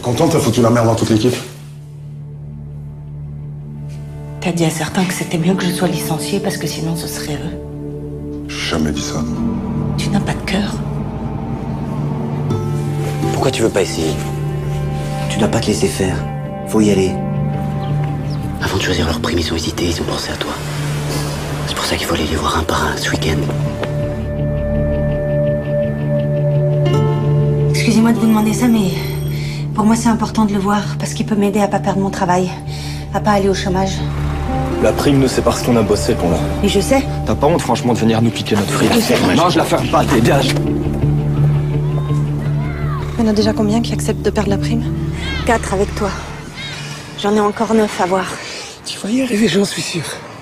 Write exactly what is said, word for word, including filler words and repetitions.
Content, t'as foutu la merde dans toute l'équipe. T'as dit à certains que c'était mieux que je sois licenciée parce que sinon ce serait eux. J'ai jamais dit ça. Tu n'as pas de cœur. Pourquoi tu veux pas essayer? Tu dois pas te laisser faire. Faut y aller. Avant de choisir leur prime, ils ont hésité, ils ont pensé à toi. C'est pour ça qu'il faut aller les voir un par un ce week-end. Excusez-moi de vous demander ça, mais pour moi c'est important de le voir parce qu'il peut m'aider à pas perdre mon travail, à pas aller au chômage. La prime, nous, c'est parce qu'on a bossé qu'on l'a. Et je sais. T'as pas honte, franchement, de venir nous piquer notre fric? Je sais. Non, je la ferme pas, dégage. Il y en a déjà combien qui acceptent de perdre la prime? Quatre avec toi. J'en ai encore neuf à voir. Tu vas y arriver, j'en suis sûr.